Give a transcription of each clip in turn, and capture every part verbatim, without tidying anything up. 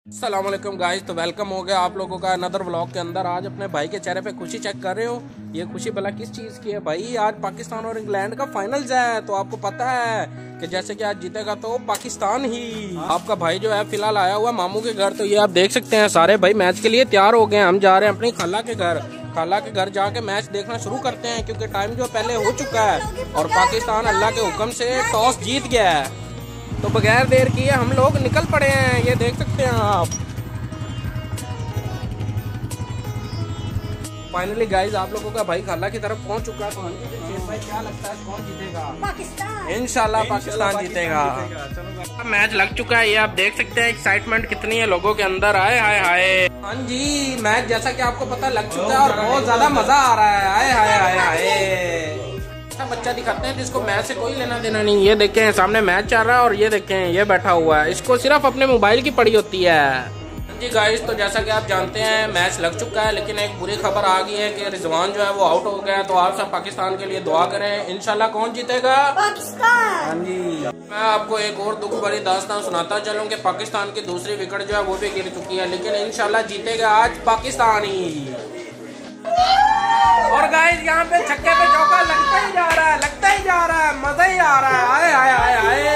अस्सलाम वालेकुम गाइस, तो वेलकम हो गया आप लोगों का अनदर व्लॉग के अंदर। आज अपने भाई के चेहरे पे खुशी चेक कर रहे हो। ये खुशी भला किस चीज़ की है भाई? आज पाकिस्तान और इंग्लैंड का फाइनल्स है, तो आपको पता है कि जैसे कि आज जीतेगा तो पाकिस्तान ही। आपका भाई जो है फिलहाल आया हुआ मामू के घर, तो ये आप देख सकते हैं सारे भाई मैच के लिए तैयार हो गए। हम जा रहे हैं अपनी खाला के घर, खाला के घर जाके मैच देखना शुरू करते हैं, क्योंकि टाइम जो पहले हो चुका है और पाकिस्तान अल्लाह के हुक्म से टॉस जीत गया है। तो बगैर देर किए हम लोग निकल पड़े हैं, ये देख सकते हैं आप। फाइनली गाइज आप लोगों का भाई खाला की तरफ पहुंच चुका है। तो भाई क्या लगता है कौन जीतेगा? पाकिस्तान। इंशाल्लाह पाकिस्तान जीतेगा। मैच लग चुका है, ये आप देख सकते हैं एक्साइटमेंट कितनी है लोगों के अंदर। आए हाय हाय। हाँ जी, मैच जैसा कि आपको पता लग चुका है और बहुत ज्यादा मजा आ रहा है। आए हाय हाय हाय। बच्चा दिखाते हैं जिसको मैच से कोई लेना देना नहीं। ये देखें सामने मैच चल रहा है और ये देखें ये बैठा हुआ है, इसको सिर्फ अपने मोबाइल की पड़ी होती है। जी गाइस, तो जैसा कि आप जानते हैं मैच लग चुका है, लेकिन एक बुरी खबर आ गई है कि रिजवान जो है वो आउट हो गया है। तो आप सब पाकिस्तान के लिए दुआ करें, इंशाल्लाह कौन जीतेगा? पाकिस्तान। हाँ जी। मैं आपको एक और दुख भरी दास्तान सुनाता चलूं कि पाकिस्तान की दूसरी विकेट जो है वो भी गिर चुकी है, लेकिन इंशाल्लाह जीतेगा आज पाकिस्तान ही। और गाइस यहाँ पे छक्के पे चौका लगता ही जा रहा है, लगता ही जा रहा है, मजा ही आ रहा है। आए आए आए आए।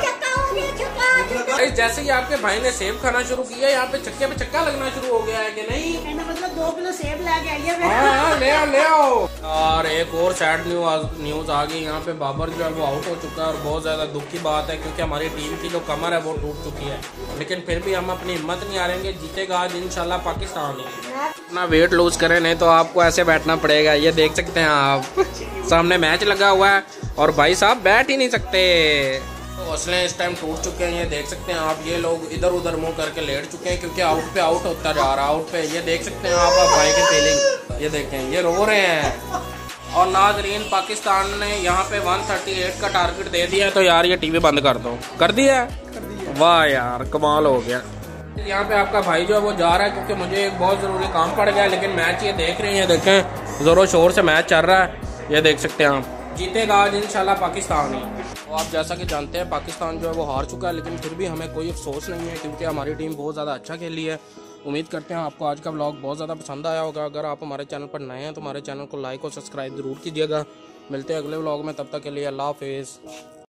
जैसे ही आपके भाई ने सेब खाना शुरू किया, यहाँ पे छक्के पे छक्का लगना शुरू हो गया है कि नहीं? मतलब दो किलो सेब लेके आइए। हाँ ले आओ ले आओ। और एक और सैड न्यूज आ गई, यहाँ पे बाबर जो है वो आउट हो चुका है और बहुत ज्यादा दुख की बात है, क्योंकि हमारी टीम की जो कमर है वो टूट चुकी है। लेकिन फिर भी हम अपनी हिम्मत नहीं हारेंगे, जीतेगा आज इंशाल्लाह पाकिस्तान ही। अपना वेट लूज करें, नहीं तो आपको ऐसे बैठना पड़ेगा। ये देख सकते हैं आप, सामने मैच लगा हुआ है और भाई साहब बैठ ही नहीं सकते। तो हौसले इस टाइम टूट चुके हैं, ये देख सकते हैं आप। ये लोग इधर उधर मुंह करके लेट चुके हैं, क्योंकि आउट पे आउट होता जा रहा है, आउट पे। ये देख सकते हैं आप भाई की फीलिंग, ये देखें ये रो रहे हैं। और नाजरीन पाकिस्तान ने यहाँ पे एक सौ अड़तीस का टारगेट दे दिया, तो यार ये टीवी बंद कर दो। कर दिया? वाह यार कमाल हो गया। यहाँ पे आपका भाई जो है वो जा रहा है, क्योंकि मुझे एक बहुत जरूरी काम पड़ गया। लेकिन मैच ये देख रहे हैं, देखें जोरों शोर से मैच चल रहा है, ये देख सकते हैं आप। जीतेगा आज इंशाल्लाह पाकिस्तान ही। तो आप जैसा कि जानते हैं पाकिस्तान जो है वो हार चुका है, लेकिन फिर भी हमें कोई अफसोस नहीं है, क्योंकि हमारी टीम बहुत ज़्यादा अच्छा खेली है। उम्मीद करते हैं आपको आज का व्लॉग बहुत ज़्यादा पसंद आया होगा। अगर आप हमारे चैनल पर नए हैं तो हमारे चैनल को लाइक और सब्सक्राइब जरूर कीजिएगा। मिलते हैं अगले व्लॉग में, तब तक के लिए अल्लाह हाफिज़।